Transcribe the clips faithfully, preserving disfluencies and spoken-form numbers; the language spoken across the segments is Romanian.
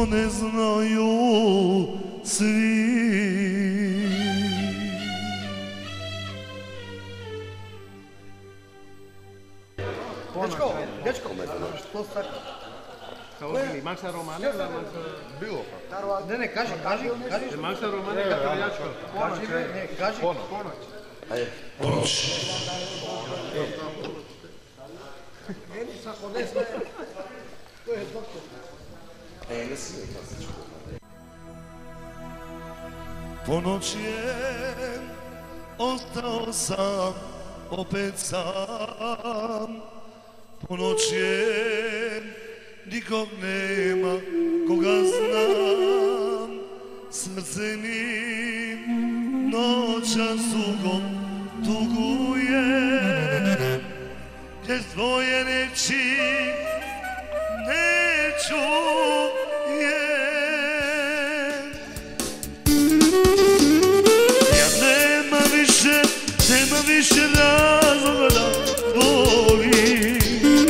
što ne znaju svi. Dečko, dečko, što sad? Kako li, Maxa Romane ili Maxa... Bilo pa. Ne, ne, kaži, kaži, kaži. Maxa Romane Katoljačko. Kaži, ne, kaži. Ponoć. Ajde. Ponoć. Enica, odnesne. To je doktor. E, ne si mi klasičko. Ponoć je, ostao sam, opet sam. Ponoć je, nikog nema, koga znam. Srce mi noća sugo tuguje, jer tvoje reči ne čujem. Ja nema više, nema više razloga da volim.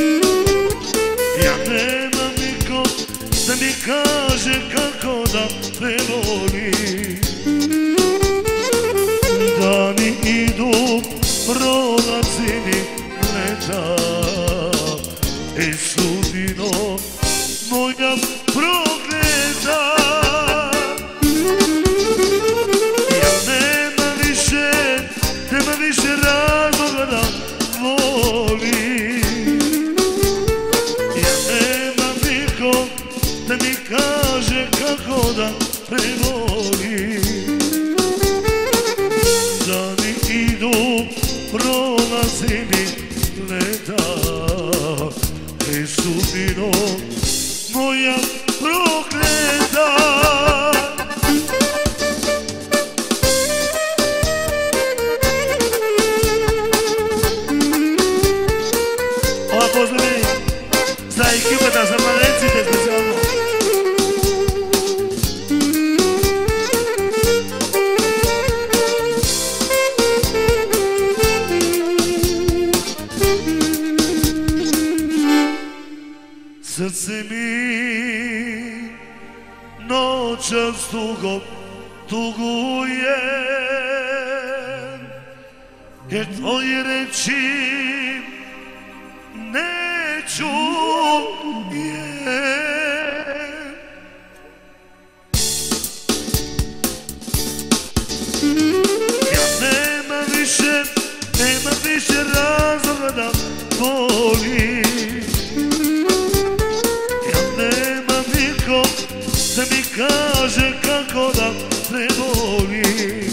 Ja nemam nikog da mi kaže kako da me volim. Dani idu, prolazi mi leta, i sudbino moja prokleta. Ja nema više, nema više razloga da volim. Ja nemam nikog da mi kaže kako da me volim. Dani idu, prolazi mi leta, i sudbino moja prokleta. Ova pozdravi za ekipata, za Valencite specijalno. Srce mi noćas tugo tuguje, jer tvoje reči ne čujem. Ja nema više, nema više razloga da volim. Da mi kaže kako da me volim.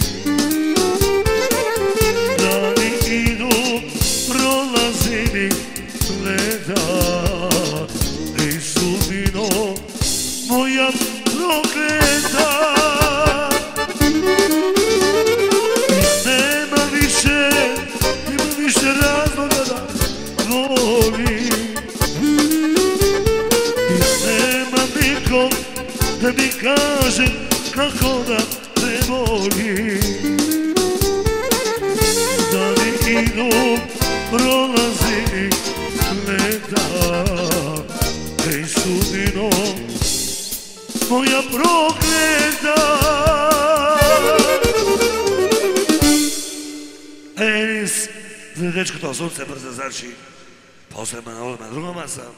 Dani idu, prolazi mi leta, i sudbino moja prokleta. Nema više, nema više razloga da volim. Ja nemam nikog da mi kaže kako da me volim. Dani idu, prolazi mi leta, i sudbino moja prokleta. Enis, dečko, to sunce brzo znači, posebno na ovima drugoma sam.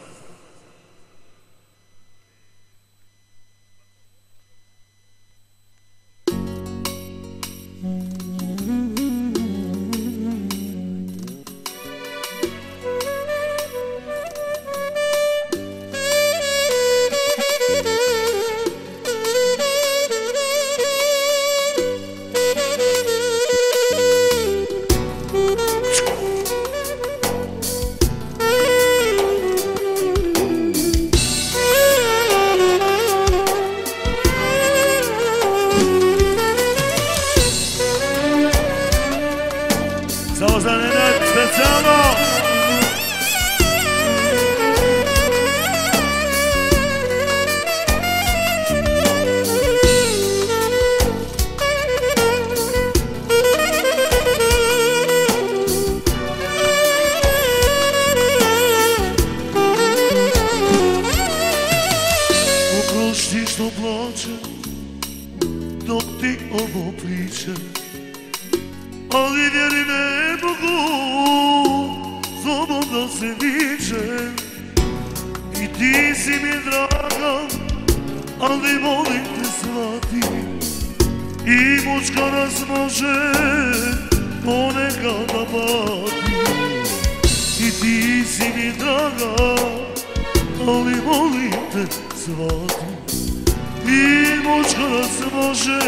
više. Ali vjeri ne mogu zobom da se viče. I ti si mi draga, ali molim te shvati. I muškarac može ponekad da pati. I ti si mi draga, ali molim te shvati. I muškarac može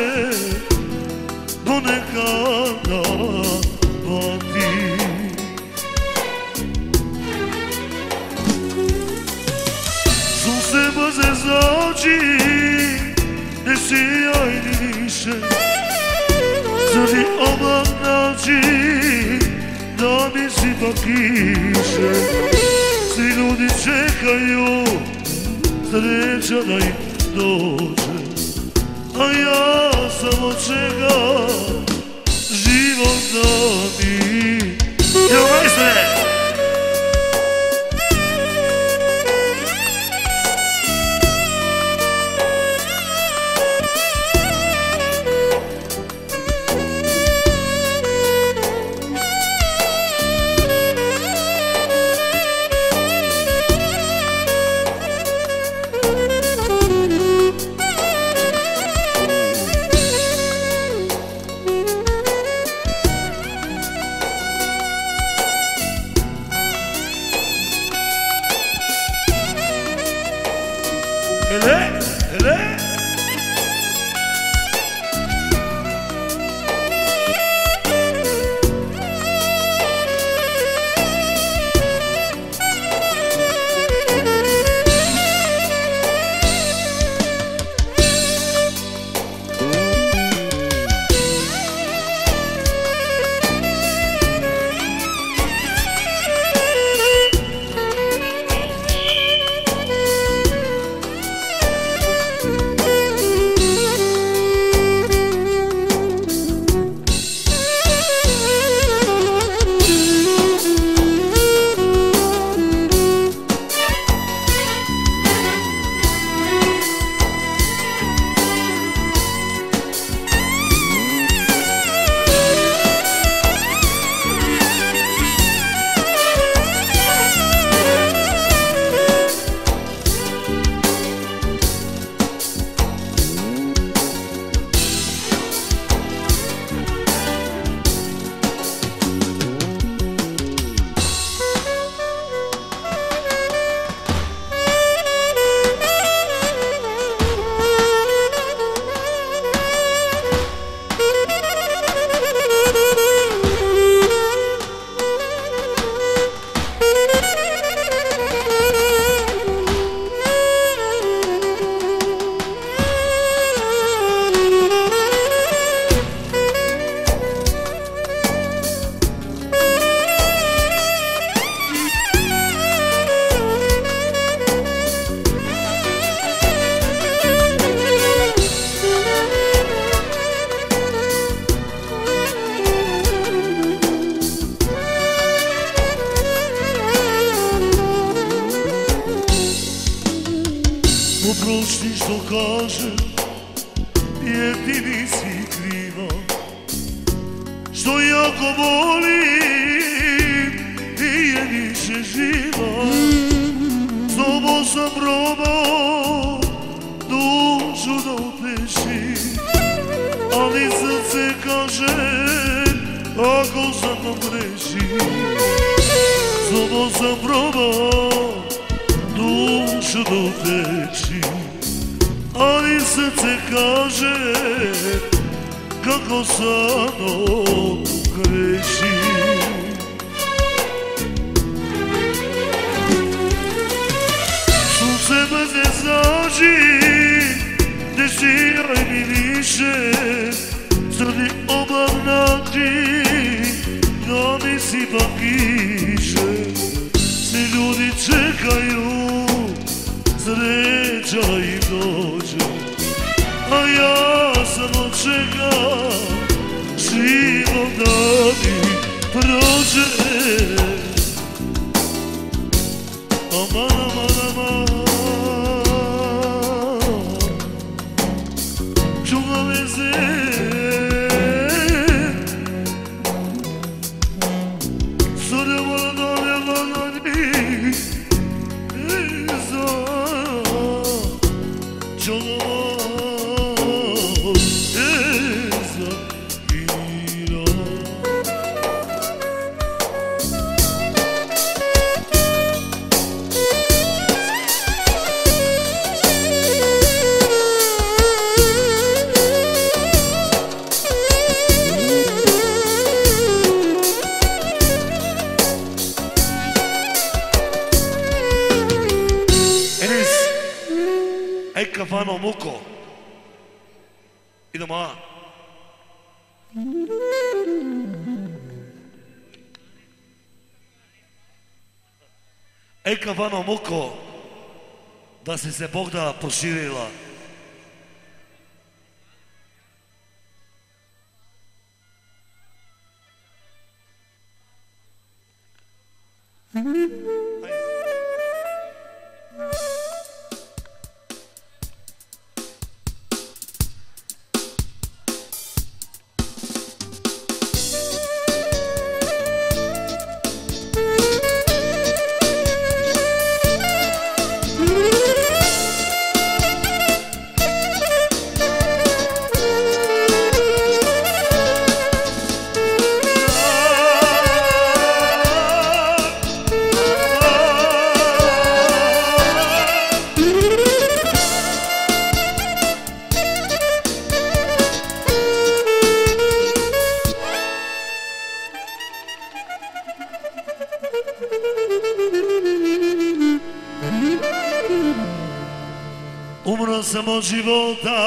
ponekad da pati. Sunce brze zađi, ne sijaj ni više. Crni oblak nađi, da mi sipa kiše. Svi ljudi čekaju, sreća da im dođe. A ja samo čekam, život da mi. Evo majstre! Hele, hele. Oprosti što kažem, jer ti nisi kriva. Što jako volim, ti je više živa. S tobom sam probao dušu da utešim, ali srce kaže ako sam pogrešim. S tobom sam probao dušu da utešim, ali srce kaže kako samo grešim. Sunce brze zađi, ne sijaj mi više. Crni oblak nađi, da mi sipa kiše. Svi ljudi čekaju, sreća im dođe. A ja samo čekam, život da mi prođe. Aman, aman, aman, čuva me se kafano muko. Idemo, a? Ej, kafano muko, da si se Bogda proširila. Umro sam od života,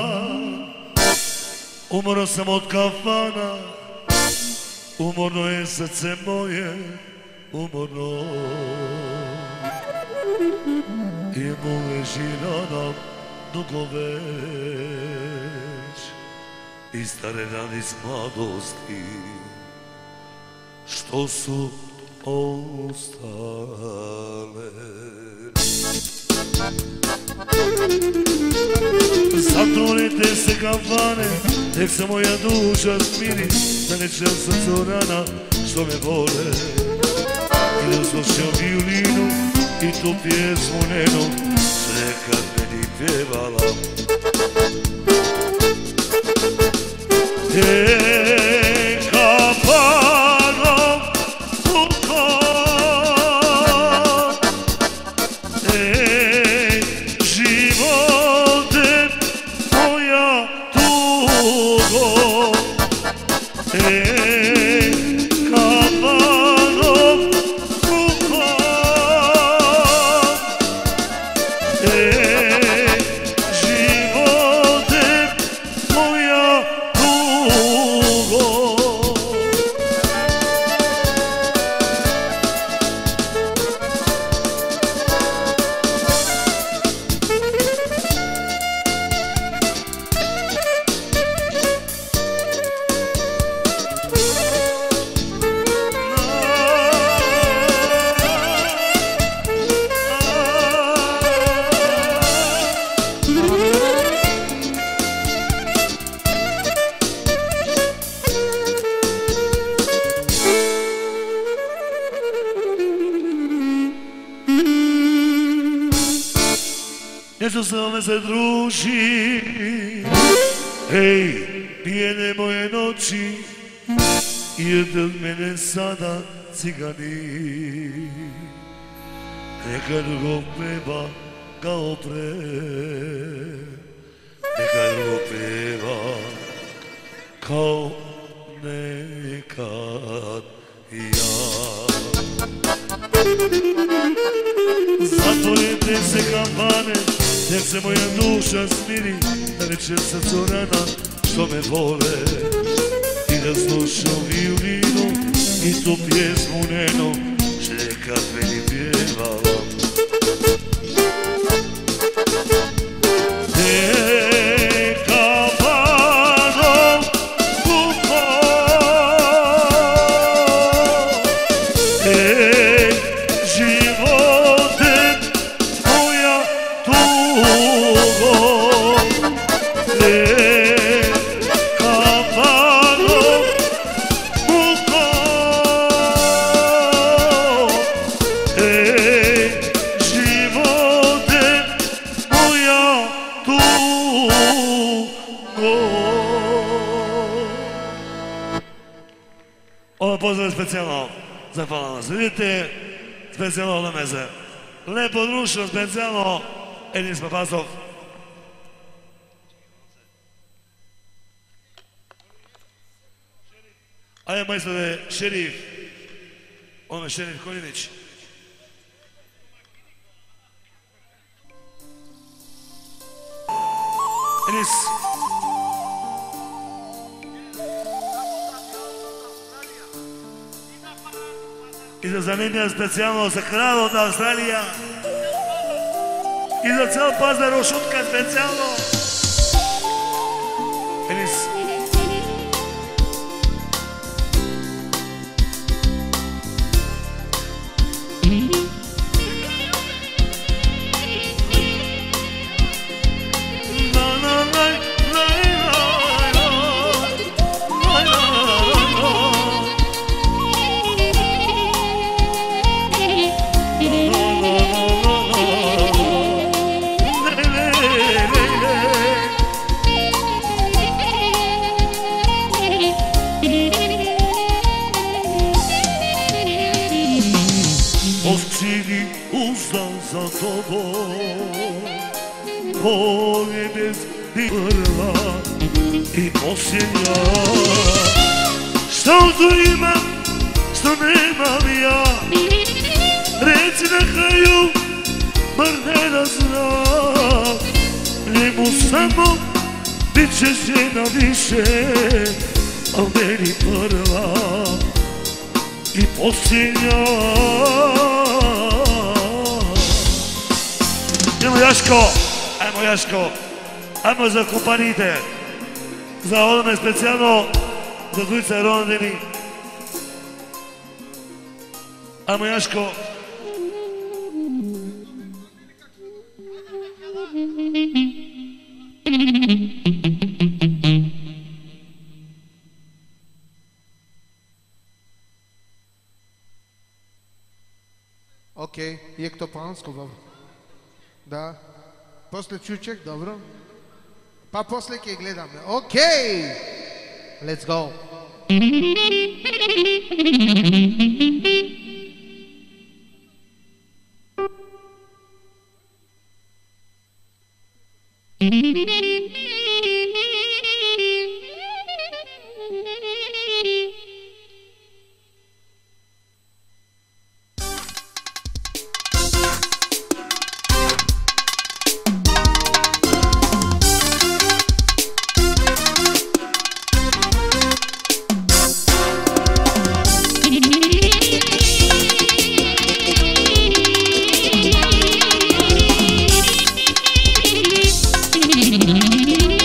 umro sam od kafana, umorno je srce moje, umorno. I mu leži rana dugo već, i stare rane iz mladosti, što su ostale. Zatvorite se kafane, nek se moja duša smiri, da ne čem srcu rana što me vole. I da slušam violinu i tu pjesmu njenu, nekad meni pjevala. E, kafanom pukom, nešto samo se druži. Hej, pijene moje noći, idete od mene sada cigani. Neka drugo peva kao pre, neka drugo peva kao nekad ja. Zatvorite se kafane, nek se moja duša smiri, da ne čem srcu rana što me vole. I da slušam violinu i tu pjesmu njenu, što nekad meni pjevala. Neka padom kukom, ej, živote moja tugo. Neka padom kukom, ej, živote moja tugo. Ovo pozdrav specijalno za hvala nas. Vidite, specijalno od meze. Lepo društvo, specijalno Edin Spapasov. Ajde majstore, šerif, ono je šerif Konjinić. Enis. I za zanimljiva specijalno za kralj od Australija. I za cel Pazar Šutka specijalno. Enis. Ovčini uzdam za tobom, Bog bez i prva i posljednja. Što tu imam, što nemam ja, reci na kraju, bar ne da znam. Njemu samo bit će žena više, a meni prva i posljednja. Ajmo Jaško, ajmo Jaško, ajmo za kompanite, za onome specijalno, za dvojica rondini. Ajmo Jaško. Okej, jak to pánsko, dobro. Da. Posle čuček, dobro. Pa posle ke gledame. Okej! Let's go. Thank you.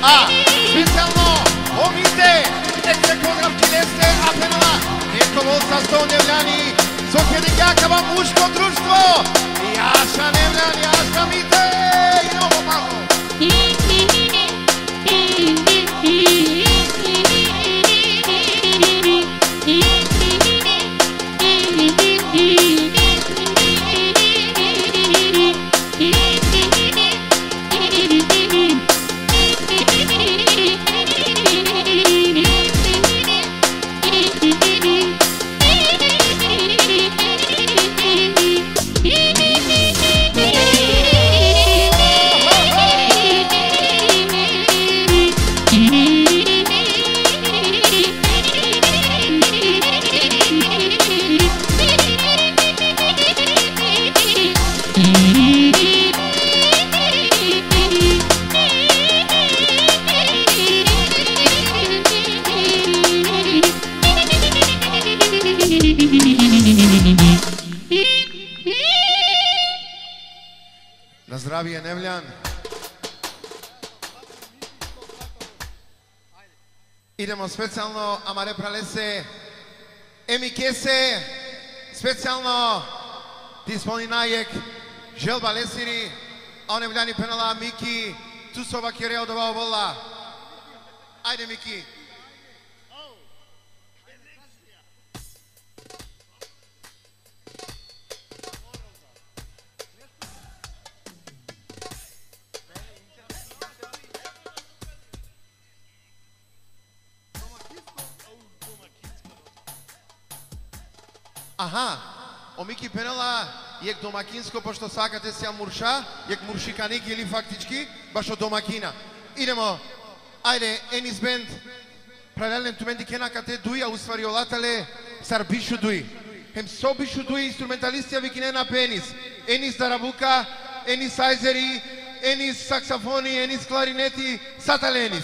A, specijalno omite, ete kongrafkile ste apenala, nekovo sa sto Nevljani, Sokjedikjakava muško društvo, Jaša Nevljan, Jaša Mite i Novo Malo. Na zdravije Nevljan. Idemo specijalno Amare Pralese, Emi Kese, specijalno Disponi Najek, Želba Lesiri, a Nevljani penala Miki, Tusova Kireo Dovao Vola. Ajde Miki. Aha, o Miki penala jek domakinsko, pošto sakate si Murša, jek Muršikanik ili faktički, baš od domakina. Idemo, ajde, Enis Band, paralelnem tu mendi kena kate duja, u stvari olatale, sar bišu duj. Hem so bišu duj instrumentalistija vikinena penis. Enis Darabuka, Enis Ajzeri, Enis saksafoni, Enis klarineti, satale Enis.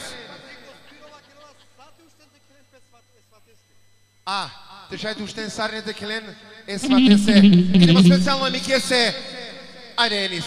A, Tešajte ušten sarnete kelen, esvate se. Idemo specijalno Emi Kese. Ajde Enis.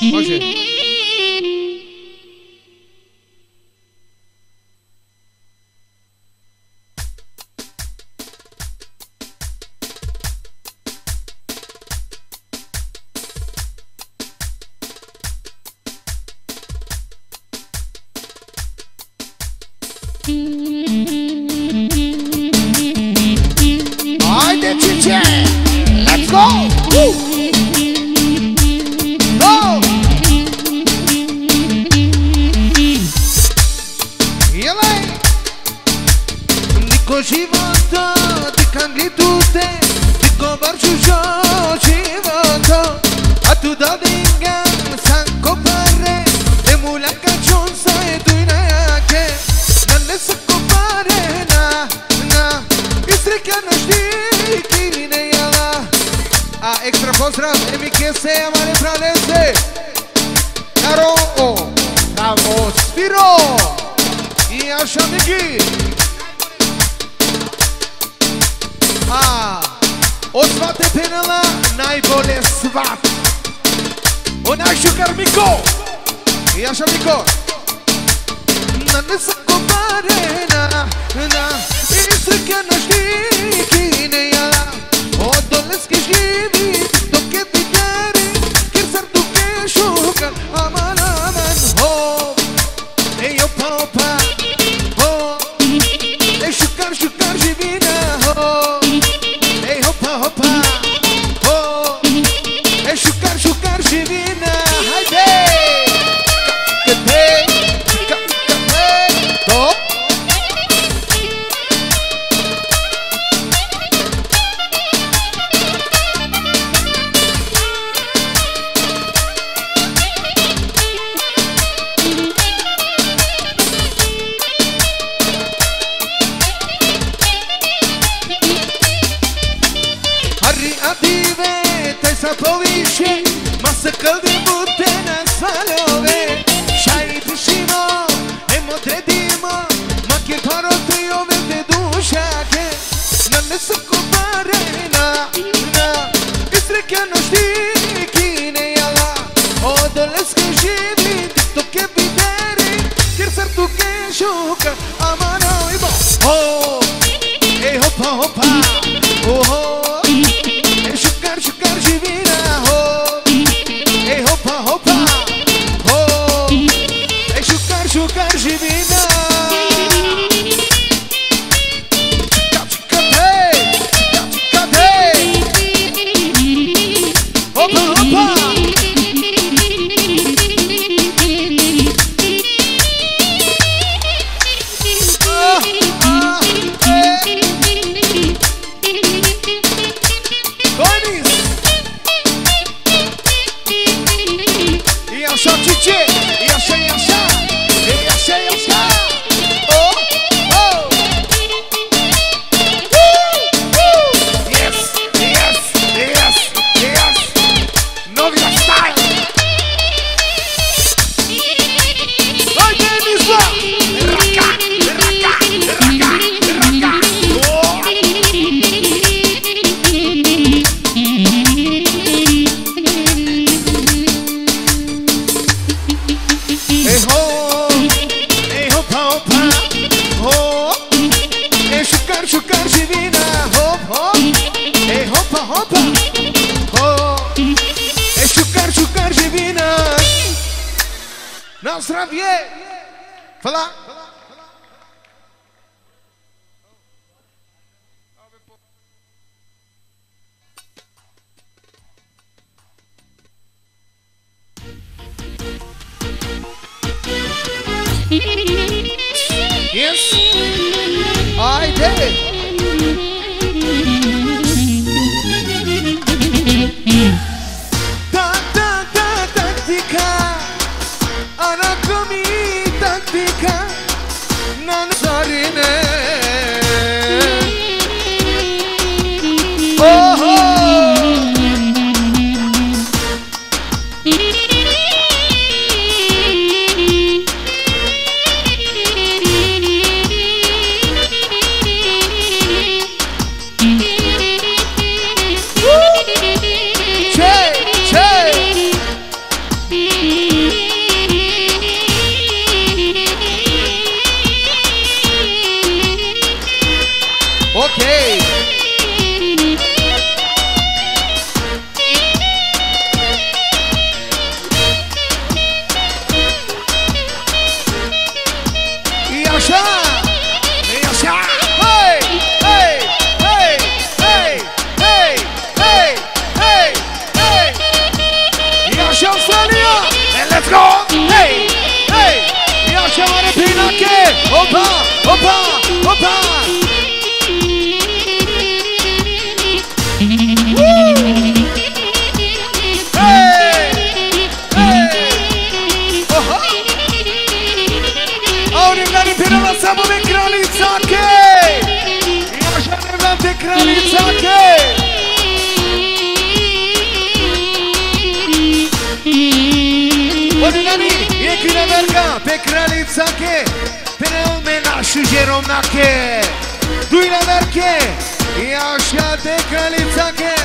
Može. Haide, Cice! Let's go! Woo! Go! Ele! Niko života, ti kanglitute, niko baršu života, a tu da dingan sanko pare, e mulaka čonsa e dujna jake, na ne sako pare na, na, istrika na štiki ne jala. A extra pozdrav, Emike se amare praleze, Karo, Kavo Spiro, i Aša Miki. A, od svate penala najbolje svat. Onaj Šukar Miko, i Aša Miko. Na ne sako pare na, na, istrika na štiki ne jala. Od doleske živi, dok je ti deri, kjer srdu ke šukar, aman, aman, ho. Ej, opa, opa, ho. Ej, šukar, šukar živina, ho. Ej, hopa, hopa, ho. Ej, šukar, šukar živina, hajde. Kate, kate, to. Sa poviše, ma se kaldi bute na svalove. Šaj pišimo, emo tredimo, ma kje parote i ove te dušake. Na ne sako pare na, na, istreka na štiki ne jala. Od doleske živi, to ke videri, kjer srdu ke šuka, amano imo. Ho, ej hopa hopa, oho. Šukar, šukar živina, ho. Ej, hopa, hopa, ho. Ej, šukar, šukar živina. Kačkat, hej, kačkat, hej. Hopa, hopa. Ah, ah, eh. E așa Cice, e așa, e așa, e așa, e așa. Oh, oh. Woo, yes, yes, yes, yes. Novia style. Hai Denisa, raca, raca, raca, raca. Oh. Ej ho, ej hopa hopa, ho. Ej šukar šukar živina, hop hop. Ej hopa hopa, ho. Ej šukar šukar živina. Na zdravje. Hvala. Yes. Haydi. Ta ta ta taktika. Ana komi taktika. Nan sarine. Oh oh. Opa, opa, opa. Hey, hey. Oha. Aurigani Pirala samo me kraljica kej. Ja želim te kraljica kej. Aurigani, jekina verga, pe kraljica kej. Penel me našu žerovnake. Dujna verke, ja te kraljica kej.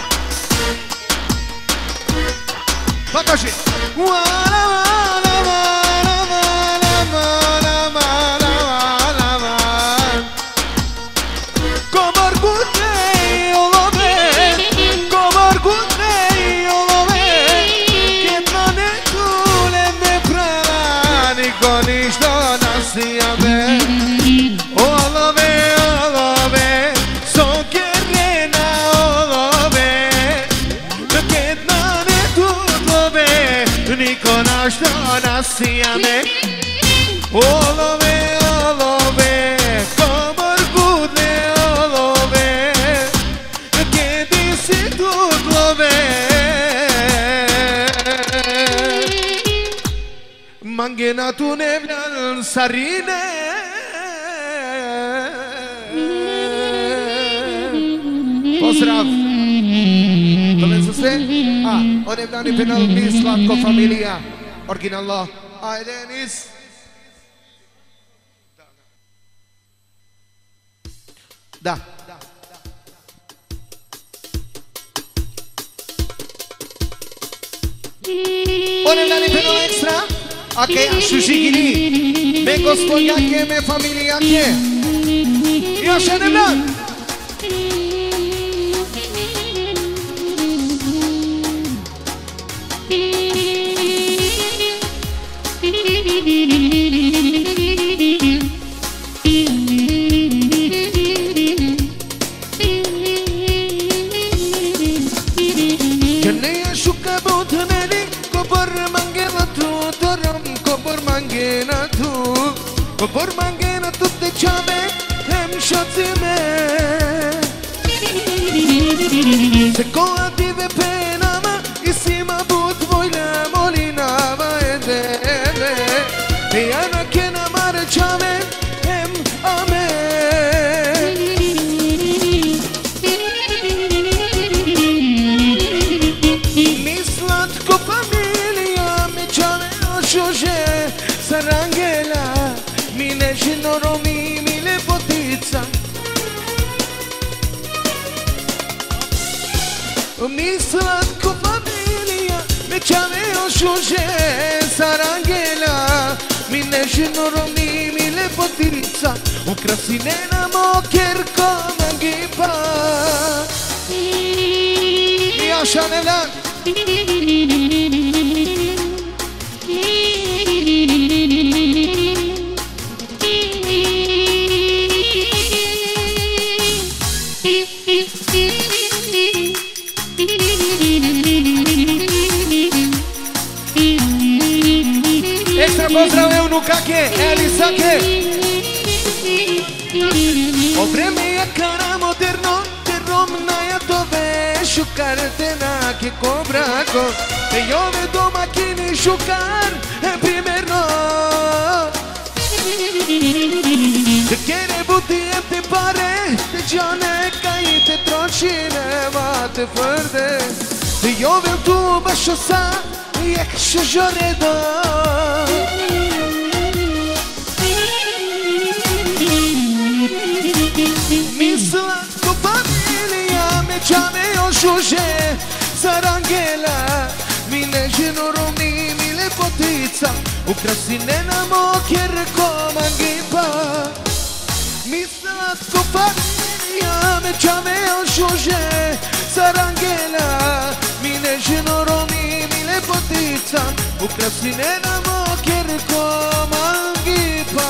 Pa kaži. Wala wala wala wala wala wala wala wala. Komar gudnej olove, komar gudnej olove. Kjedna ne tule me prava, niko ništa nasijave. Olove, olove, sokerena olove. Kjedna ne tule niko našto nasijame. Olove, olove, komar gudne olove. Kjedi si tutlove. Mangena tu nevljan sarine. Pozdrav. Dobre su sve? A, onem dani penal mi slatko familija. Originalno. Ajde, nis. Da. Onem dani penal ekstra. Ake, šušigini. Me gospodjake, me familijake. Još jedan dan. Kobor mangena tu te čame, hem šacime. Se koja dive penama, i sima bud vojna molinava edele. E ana kena mare čame, hem ame. Mi slatko familija, me čame ošuže, sarangela. Mi nežino romi, mi lepotica. Mi slatko familija, me čame ošuže, sarangela. Mi nežino romi, mi lepotica. Ukrasine nam okerko nagipa. Jaša Nevdan. Ekstra pozdrav Eunukake, Elisake. O vreme je kara moderno, te romna ja to veš, šukar te nake ko brako. Te jove domakini šukar, primerno. Te kjere buti jem te pare, te džane kaj te troši nema te fërde. Te jove tu baš osa, jek šožore do. Mi slatko familija, me čame ošuže, sarangela. Mi nežino romi, mi lepotica. Ukrasine nam okerko mangipa. Mi slatko familija, me čame ošuže, sarangela. Mi nežino romi, mi lepotica. Ukrasine nam okerko mangipa.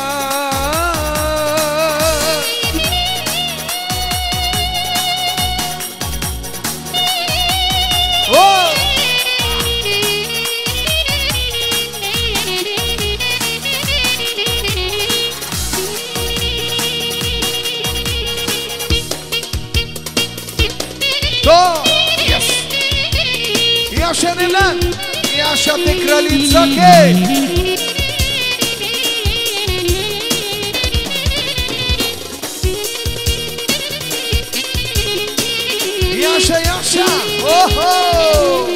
Jaša Nelan, Jaša te kraljica, okej. Jaša, Jaša, oho!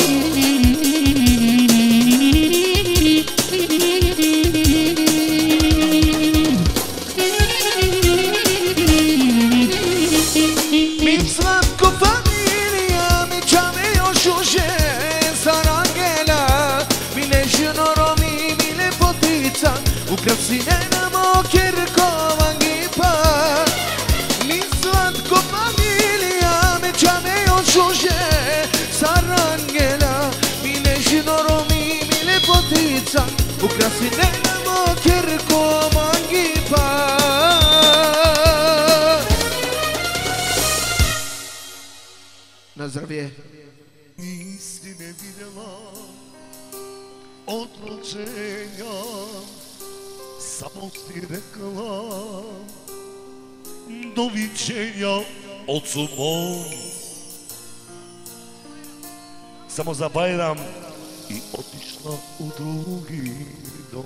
Mi slatko familija, mi čame još uže, Sarangela, mi nežnoro mi, mi lepotica, ukrasine nam okirkova gipa. Mi slatko familija, mi čame još uže, Sarangela, mi nežnoro mi, mi lepotica, ukrasine nam okirkova gipa. Na zdravije. Nisi me vidjela od rođenja, samo ti rekla doviđenja ocu mom. Samo za Bajram i otišla u drugi dom.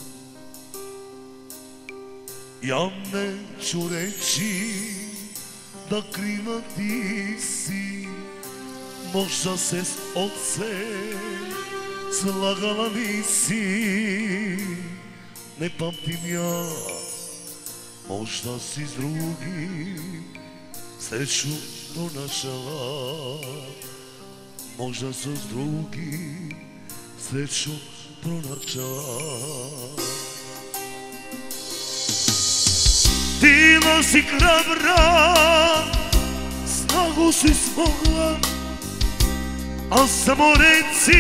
Ja neću reći da kriva ti si, možda se s ocem slagala nisi. Ne pamtim ja, možda si s drugim sreću pronašala. Možda su s drugim sreću pronašala. Bila si hrabra, snagu si smogla, a samo reci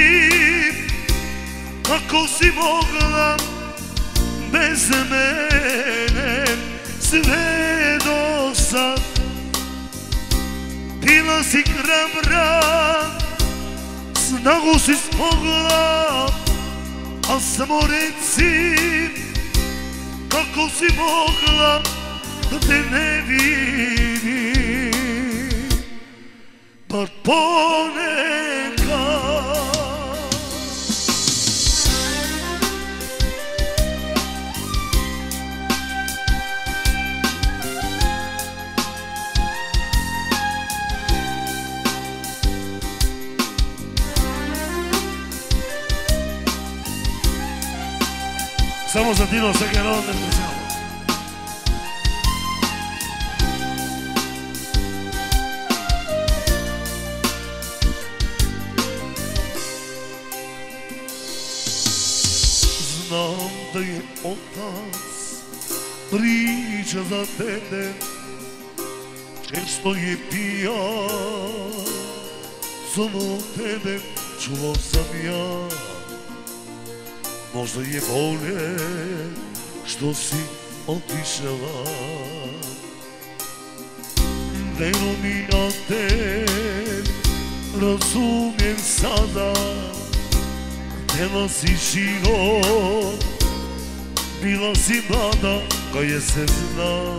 kako si mogla bez mene sve do sad. Bila si hrabra, snagu si smogla, a samo reci kako si mogla da te ne vidim, bar ponekad. Samo za Dino Sakeron specijalno. Znam da je otac priča za tebe, često je pijan, samo tebe čuo sam ja. Možda je bolje što si otišla. Vero mi, ja te razumijem sada. Htjela si život, bila si mlada, koja se zna.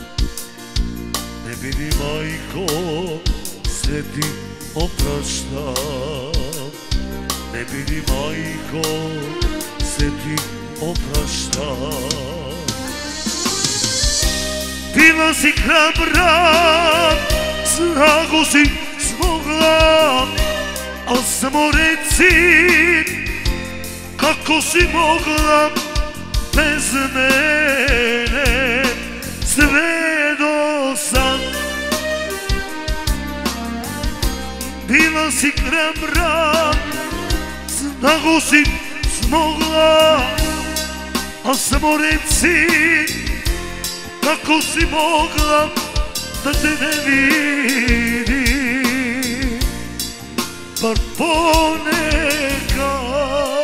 Ne bi ni majko sve ti oprašta. Ne bi ni majko se ti oprašta. Bila si hrabra, snagu si smogla, a samo reci kako si mogla bez mene sve do sad. Bila si hrabra, snagu si smogla, a samo reci kako si mogla da te ne vidim, bar ponekad.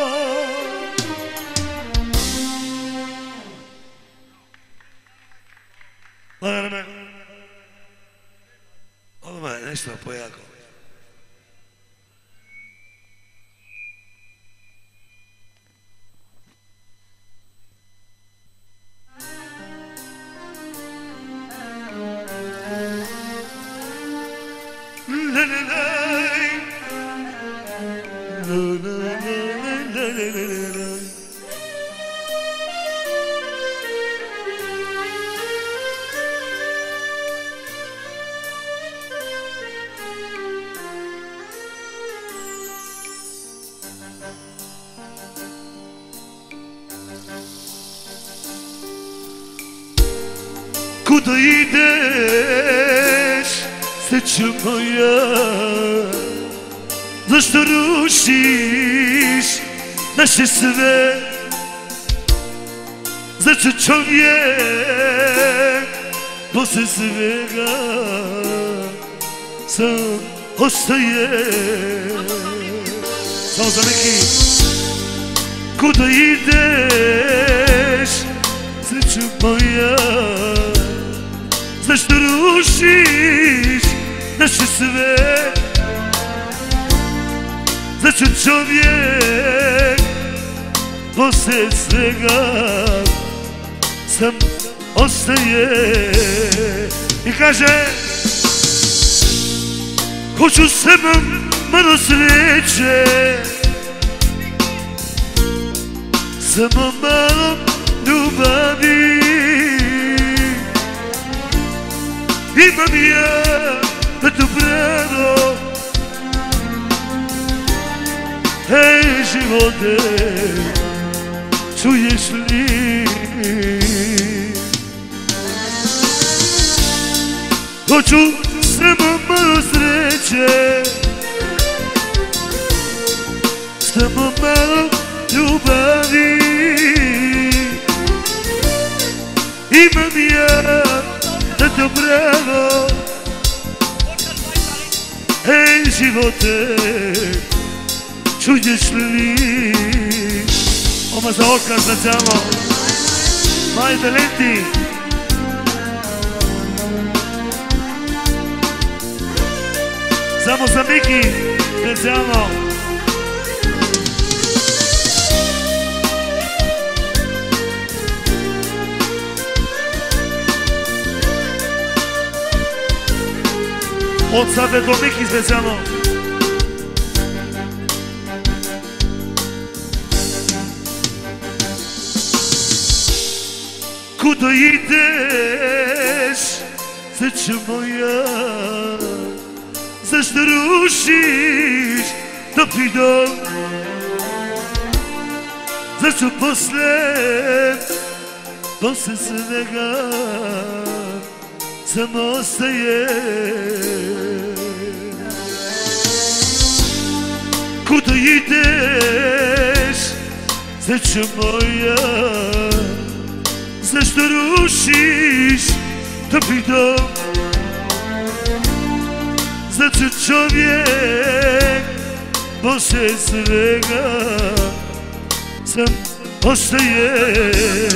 Lagano me, ovo me nešto pojako. Kuda ideš, srećo moja, zašto rušiš naše sve? Zašto čovjek posle svega sam ostaje? Samo za neki. Kuda ideš, srećo moja, zašto rušiš naše sve? Zašto čovjek posle svega sam ostaje? I kaže, hoću samo malo sreće, samo malo ljubavi. Imam ja na to pravo, hej živote, čuješ li? Hoću samo malo sreće, samo malo ljubavi. Imam ja na to pravo, hej živote, čuješ li? Oma za otkaz specijalno, moji talenti. Samo za Miki specijalno. Od sada do Miki specijalno. Kuda ideš, srećo moja, zašto rušiš topli dom? Zašto posle, posle svega samo ostaje? Kuda ideš, srećo moja, zašto rušiš topli dom? Zašto čovjek posle svega sam ostaje?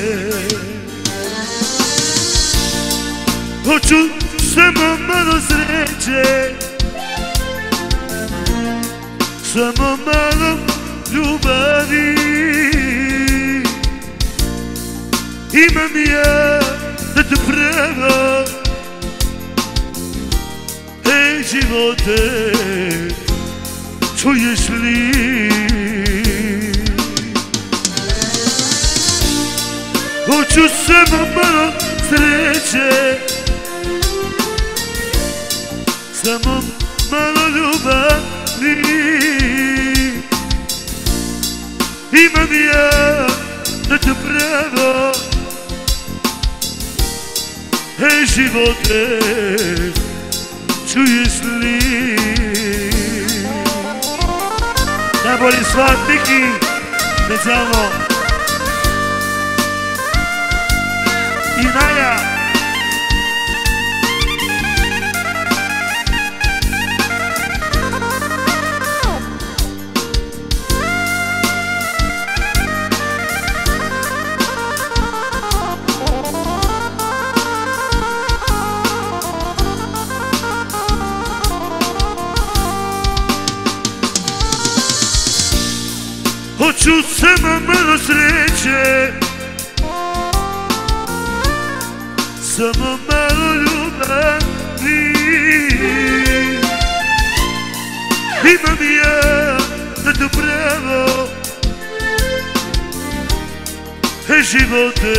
Hoću samo malo sreće, samo malo ljubavi. Imam ja na to pravo, hej živote, čuješ li? Hoću samo malo sreće, samo malo ljubavi. Imam ja na to pravo, hej živote, čuješ li? Najbolji svat Miki, specijalno. I Naja. Hoću samo malo sreće, samo malo ljubavi. Imam ja da tu pravo živote.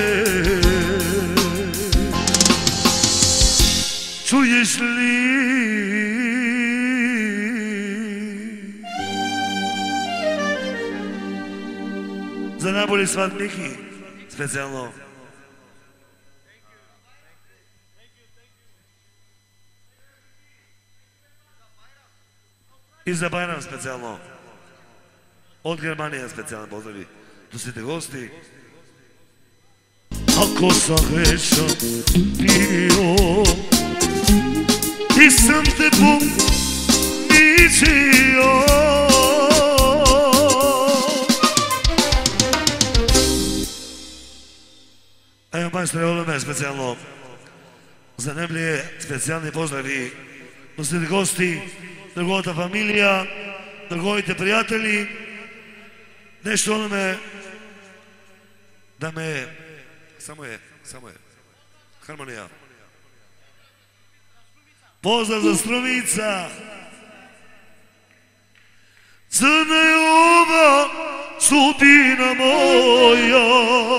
Čuješ li za najbolji svat Miki specijalno. I za Bajram specijalno. Od Germanije specijalno pozdravi. Tu si te gosti. Ako sam grešan bio i sam te poničio, evo majstore Oleme specijalno za Neblije, specijalni pozdravi. Tu si te gosti, dragota familija, dragojite prijatelji. Nešto Oleme da me... Samo je, samo je. Harmonija. Pozdrav za Strumica. Crna je ova sudbina moja.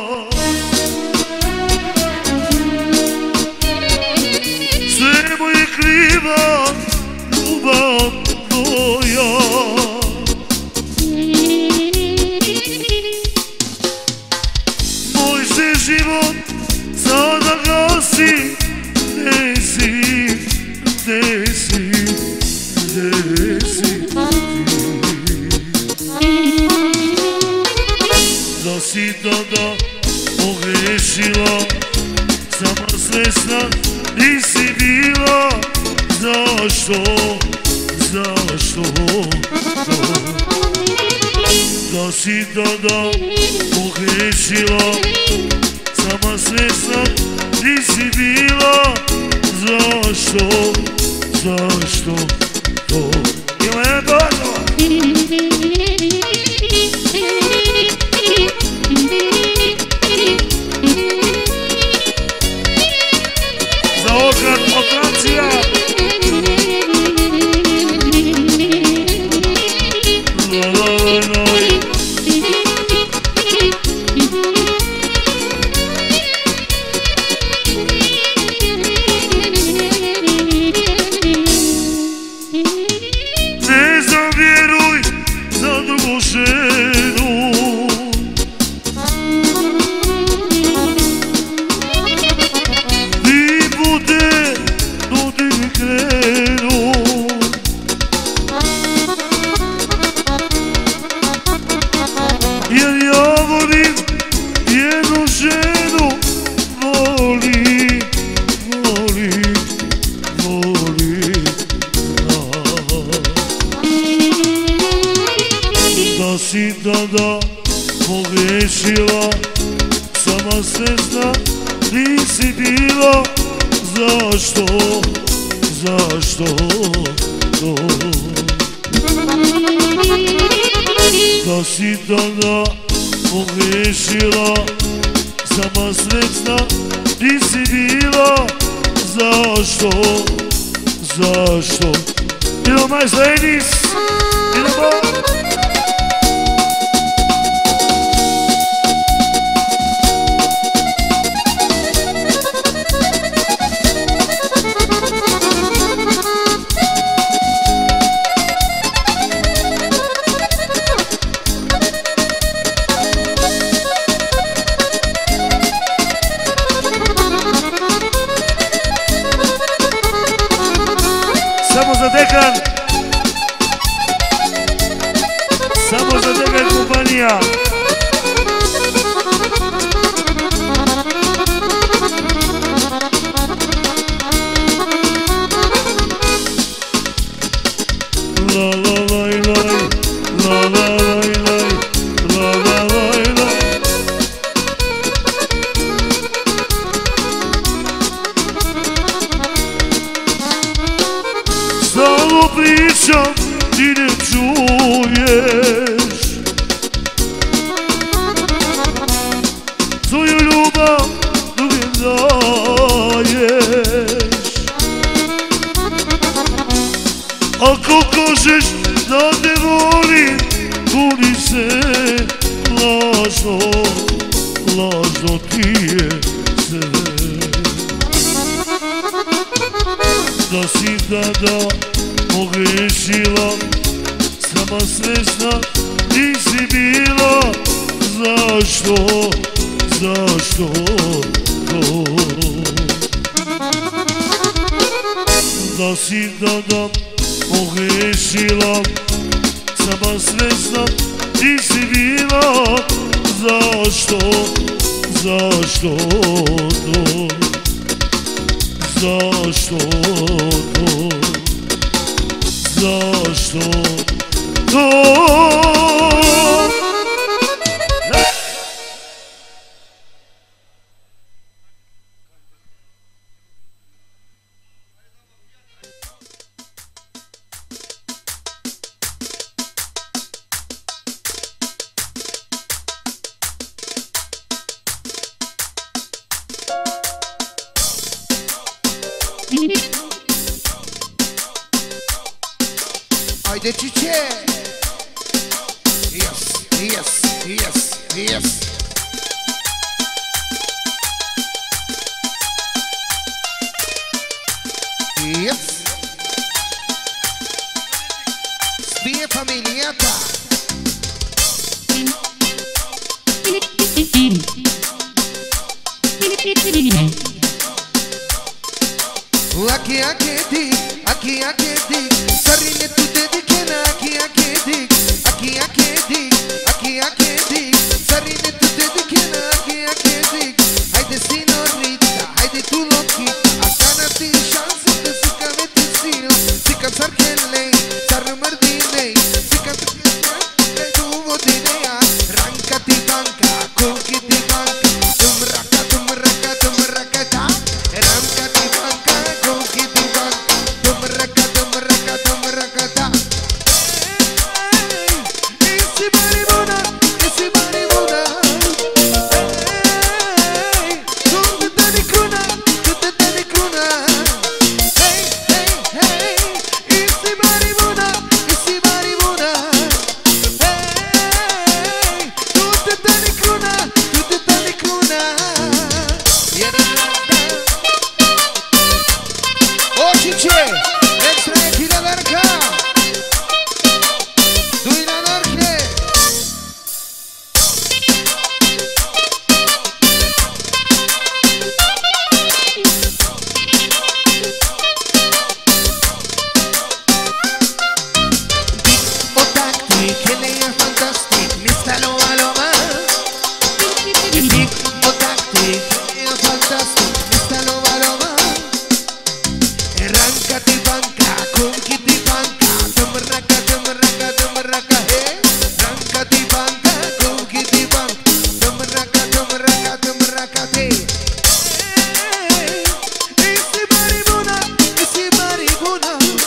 Sve mu je kriva ljubav tvoja. Moj se život sada gasi. Gde si, gde si, gde si da si tada pogrešila, sama svesna nisi bila. Zašto, zašto da si tada pogrešila, sama svesna nisi bila. Zašto, zašto to? Ima jedan dođava. Za okrat od Francija. Ne zavjeruj za drugu ženu, ti bude dodir krenu. Jer ja volim jednu ženu, volim, volim, volim. Da si tada pogrešila, sama svesna nisi bila. Zašto, zašto to? Da si tada pogrešila, sama svesna nisi bila. Zašto, zašto? Idemo majstor Enis, idemo. Samo za Dekan, samo za Dekan kompanija. La la laj laj, la la laj laj, la la laj laj. Stalno pričam, ti ne čuješ. do ti je sve. Da si tada pogrešila, sama svesna nisi bila. Zašto, zašto to? Da si tada pogrešila, sama svesna nisi bila. Zašto, zašto to? Zašto to? Zašto to? Haide Cice! Yes, yes, yes, yes! Yes! Spie familia ta! Aqui, aqui, dik, aqui, aqui, dik, sarine tu dedicena, aqui, aqui, dik, aqui, aqui, dik, aqui, aqui, dik, sarine tu dedicena, aqui, aqui, dik. Haide senorita, haide tu lochita, asta n-ati șansă de să cavete sila, si ca sarchelei, sar mărdinei, si ca ai tu vodinea, ranca ti banca, conchi ti banca, tum raca, tum raca, tum raca ta, ranca ti banca.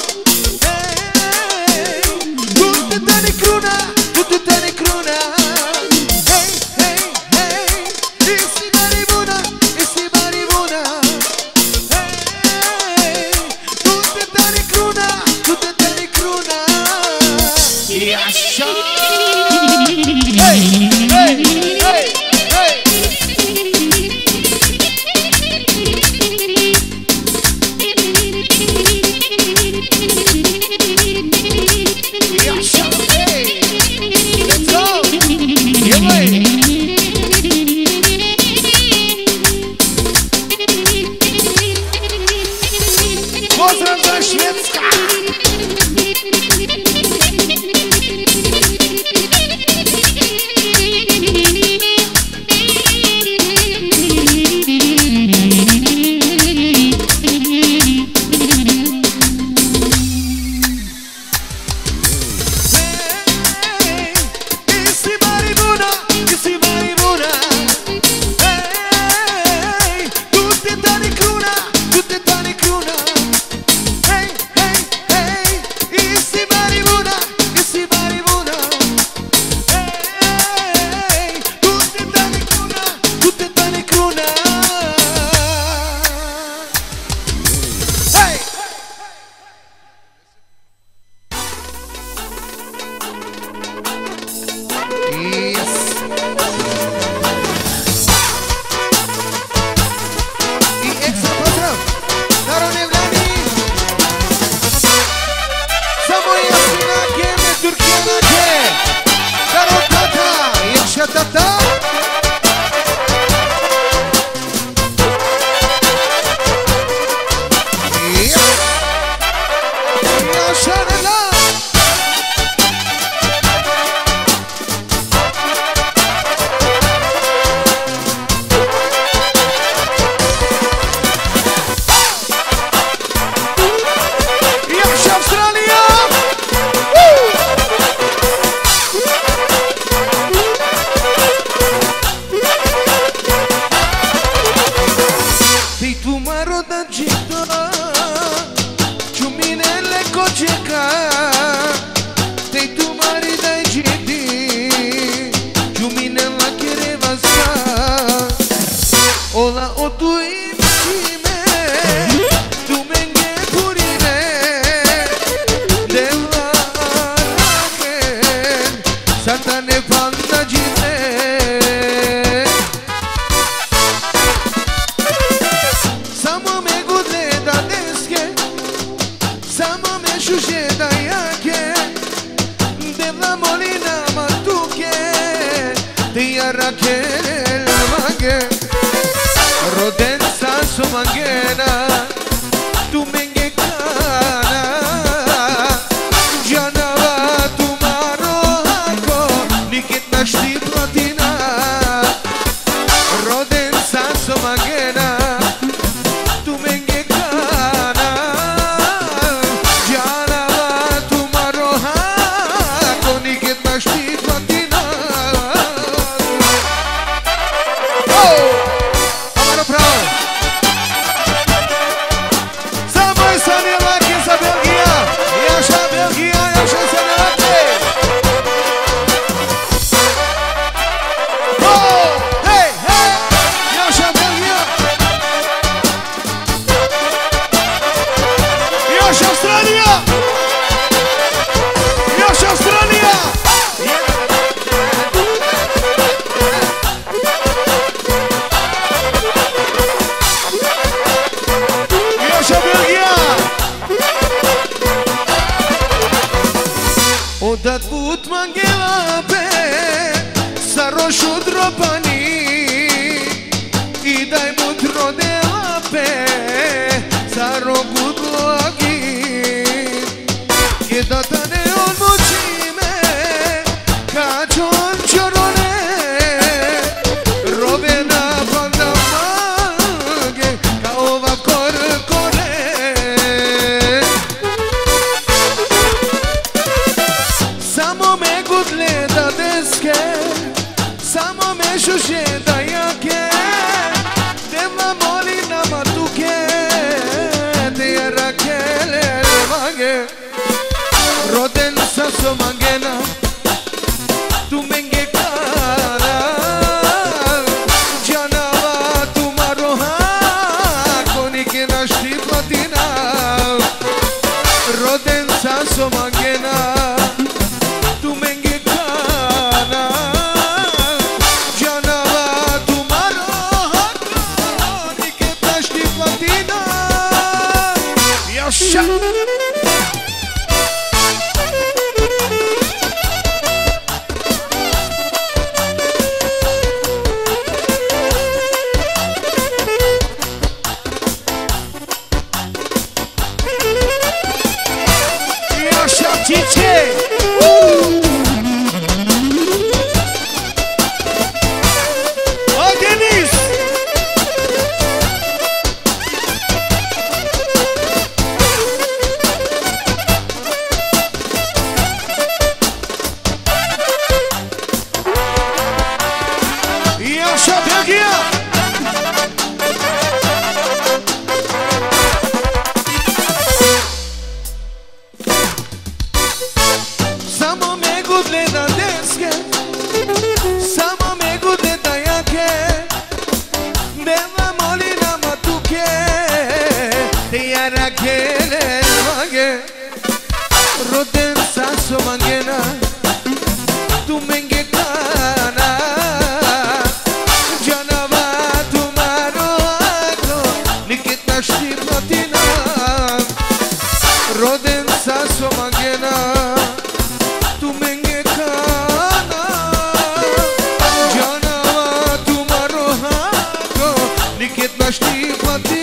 Cruna, tu te cruna. Jane panda jine Samo me gudle da deske Samo me šuše da jake Devla molina matuke Te jarake lvage Roden sa somangena Tu menge kana Janava tu maro hako Nikit našti platina Roden sa somangena Tu menge kana Janava tu maro hako Nikit našti platina Oh! Amaro pravo! Dat put mangela pe sa roșu dropani I dai mut rodela pe sa rogut loagi Che data ne on mucime ca cion ciorone Robena panda maghe ca ova cor core Samo me gudle da deske Samo me šuše da jake Devla molina matuke Te jarake levage Roden sa somangena Tu menge kana Janava tu maroha Konike našti platina Roden sa somangena Tu menge kana Janava tu maro hako Nikit našti platina Joša Joša Čiče Samo me gudle da deske Samo me gudle da jake Devla molina matuke Te jarake levage Roden sa somangena Tu menge kana Janava tu maro hako Nikit našti platina Roden sa somangena Tu menge kana Janava tu maro hako Nikit našti platina